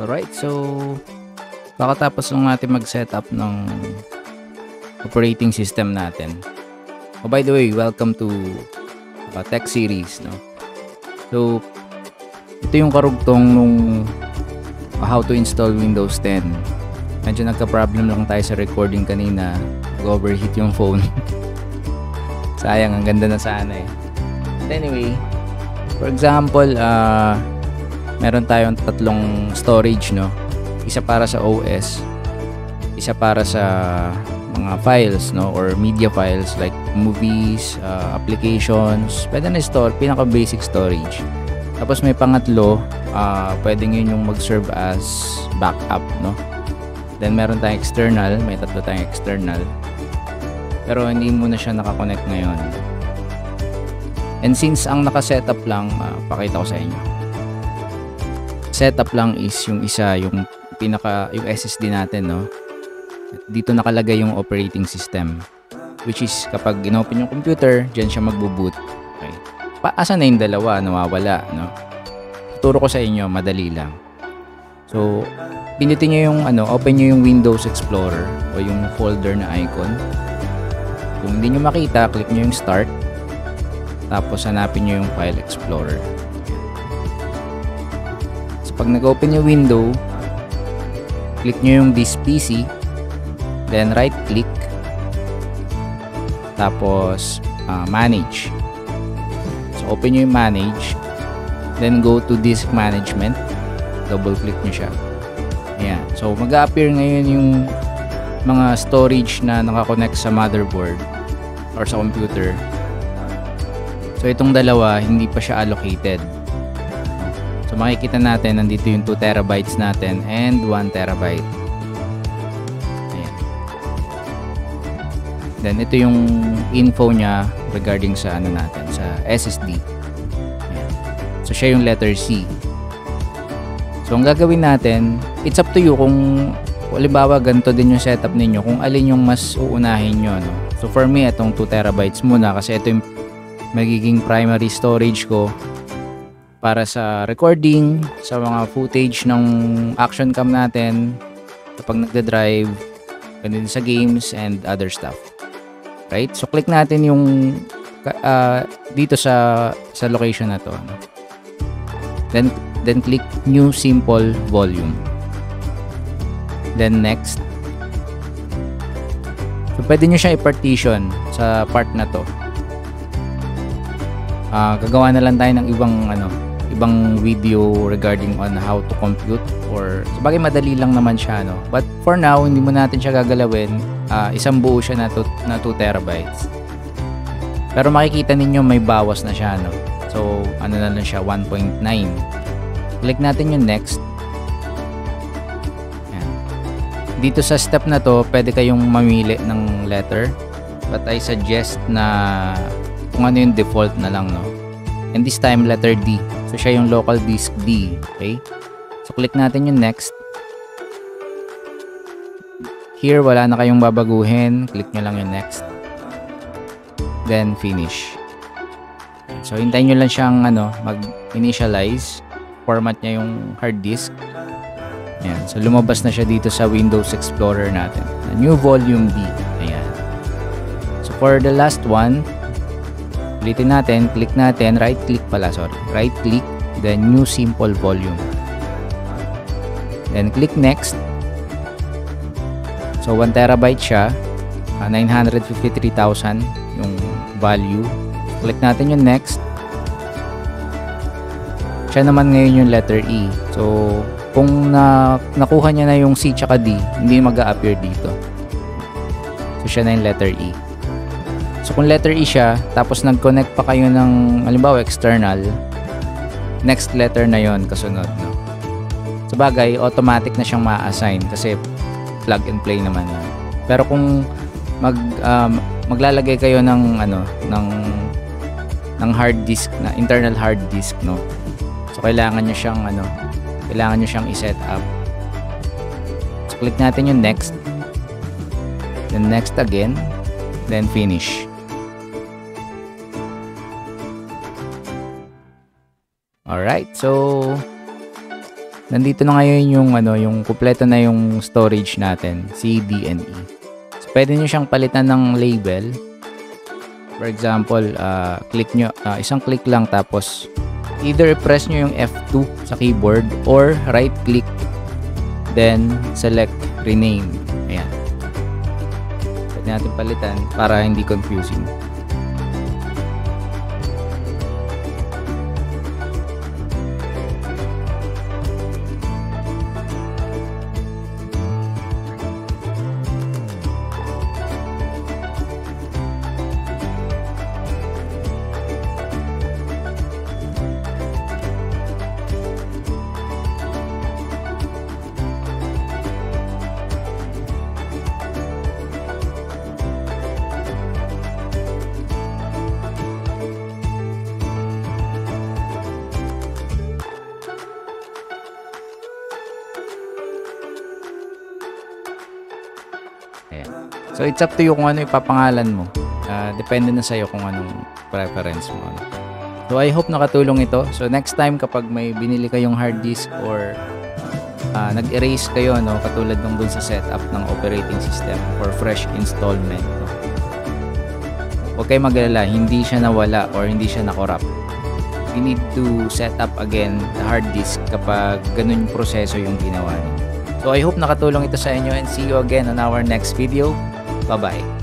Alright, so kakatapos lang natin mag-setup ng operating system natin. Oh, by the way, welcome to Tech Series, no? So, ito yung karugtong nung how to install Windows 10. Medyo nagka-problem lang tayo sa recording kanina. Nag-overheat yung phone. Sayang, ang ganda na sana eh. But anyway, for example, meron tayong tatlong storage, no? Isa para sa OS, isa para sa mga files, no, or media files like movies, applications. Pwede na store, pinaka basic storage. Tapos may pangatlo, pwedeng yun yung mag-serve as backup, no. Then meron tayong external, may tatlo tayong external. Pero hindi muna siya nakakonect ngayon. And since ang naka-setup lang, pakita ko sa inyo. Setup lang is yung isa, yung SSD natin, no. Dito nakalagay yung operating system, which is kapag inopen yung computer, diyan siya magbo-boot. Okay. Asa na yung dalawa, nawawala, no. Tuturo ko sa inyo, madali lang. So, pindutin niyo yung open niyo yung Windows Explorer o yung folder na icon. Kung hindi niyo makita, click niyo yung start. Tapos hanapin niyo yung file explorer. Pag nag-open yung window, click nyo yung this PC, then right click, tapos manage. So open nyo yung manage, then go to disk management, double click nyo siya. Ayan. So mag-a-appear ngayon yung mga storage na nakakonect sa motherboard or sa computer. So itong dalawa hindi pa siya allocated. So makikita natin nandito yung 2 terabytes natin and 1 terabyte. Ayan. Then ito yung info niya regarding sa natin, sa SSD. Ayan. So siya yung letter C. So ang gagawin natin, it's up to you kung halimbawa ganito din yung setup ninyo, kung alin yung mas uunahin nyo, no? So for me, itong 2 terabytes muna kasi ito yung magiging primary storage ko para sa recording, sa mga footage ng action cam natin kapag nagda-drive, ganun sa games and other stuff. Right? So click natin yung dito sa location na to. Then click new simple volume. Then next. So pwede nyo siyang i-partition sa part na to. Gagawa na lang tayo ng ibang video regarding on how to compute, or sabagay madali lang naman siya, no. But for now, hindi mo natin siya gagalawin. Isang buo siya na 2 terabytes. Pero makikita ninyo may bawas na siya, no. So na lang siya, 1.9. Click natin yung next. Ayan. Dito sa step na to, pwede kayong mamili ng letter, but I suggest na kung ano yung default na lang, no. And this time letter D. So siya yung local disk D. Okay? So click natin yung next. Here wala na kayong babaguhin. Click nyo lang yung next. Then finish. So hintayin nyo lang siyang mag-initialize. Format niya yung hard disk. Ayan. So lumabas na siya dito sa Windows Explorer natin. New volume D. Ayan. So for the last one, ulitin natin, click natin, right click, then new simple volume. Then click next. So 1 terabyte siya, 953,000 yung value. Click natin yung next. Siya naman ngayon yung letter E. So kung nakuha niya na yung C tsaka D, hindi mag-a-appear dito. So siya na yung letter E. So kung letter E siya, tapos nag-connect pa kayo ng halimbawa external, next letter na yon kasunod, no. Sabagay, automatic na siyang ma-assign kasi plug and play naman yan. Pero kung maglalagay kayo ng hard disk, na internal hard disk, no. So kailangan niyo siyang i-set up. So click natin yung next. Then next again, then finish. Alright, so nandito na ngayon yung yung kumpleto na yung storage natin, C, D, and E. So, pwede nyo siyang palitan ng label. For example, click nyo, isang click lang, tapos either press nyo yung F2 sa keyboard or right click, then select rename. Ayan. Pwede natin palitan para hindi confusing. Ayan. So, it's up to you kung ano ipapangalan mo. Depende na sa'yo kung anong preference mo. So, I hope nakatulong ito. So, next time kapag may binili kayong hard disk or nag-erase kayo, katulad nung dun sa setup ng operating system for fresh installment, huwag kayo mag-alala, hindi siya nawala or hindi siya na-corrupt. You need to set up again the hard disk kapag ganun yung proseso yung ginawa niyo. So I hope nakatulong ito sa inyo, and see you again on our next video. Bye-bye.